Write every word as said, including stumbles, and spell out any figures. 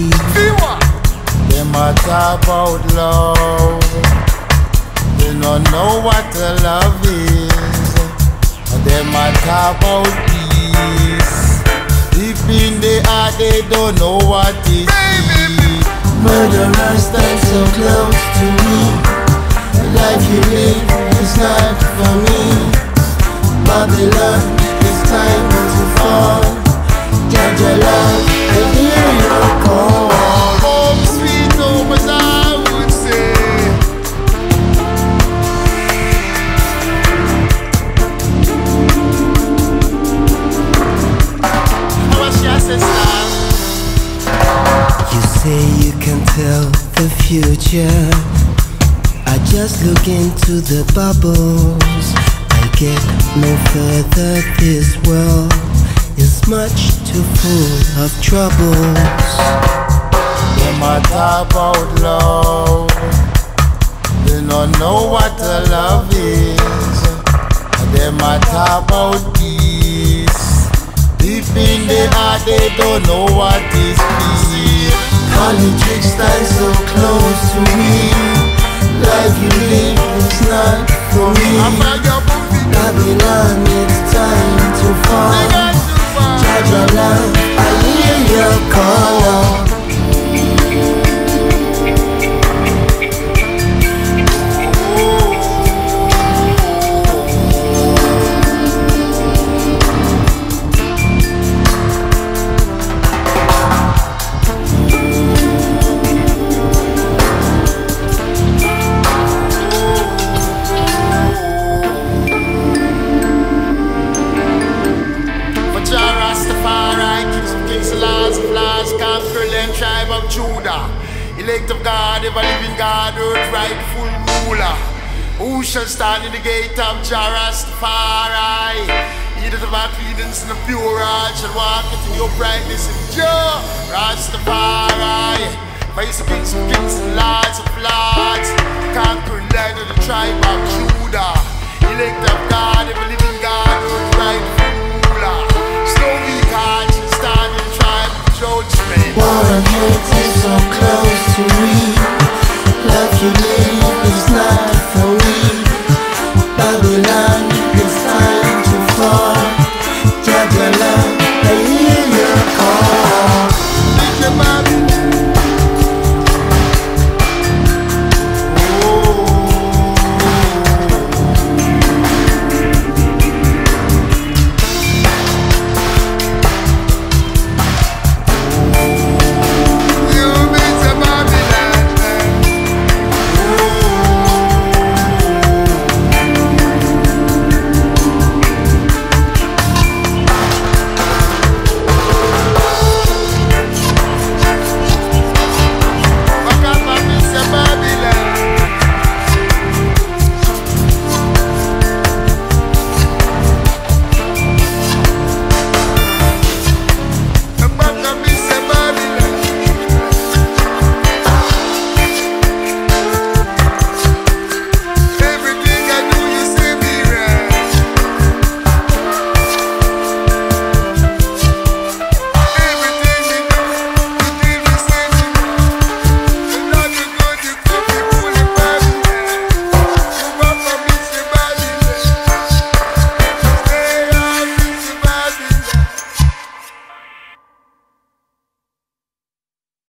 Them a talk about love, they don't know what the love is. Them a talk about peace, deep in the heart they don't know what it is. Murderers stand so close to me, the life you live is not for me. Babylon, it's time to fall. Jah Jah love, I hear you call. Home sweet home as I would say. How was your sister? You say you can tell the future. I just look into the bubbles. I get no further. This world is much too full of troubles. Them a talk about love, they don't know what the love is. Them a talk about peace, deep in the heart they don't know what is peace. Politics stand so close to me, life you live is not for me. Babylon, it's time to fall. Jah Jah love, I hear your call. Tribe of Judah, elect of God, ever living God, earth rightful ruler. Who shall stand in the gate of Jah Rastafari? He that have credence in the pure heart shall walk into your brightness in Jah Rastafari. Face of kings of kings and lords of lords, conquering land of the tribe of Judah, elect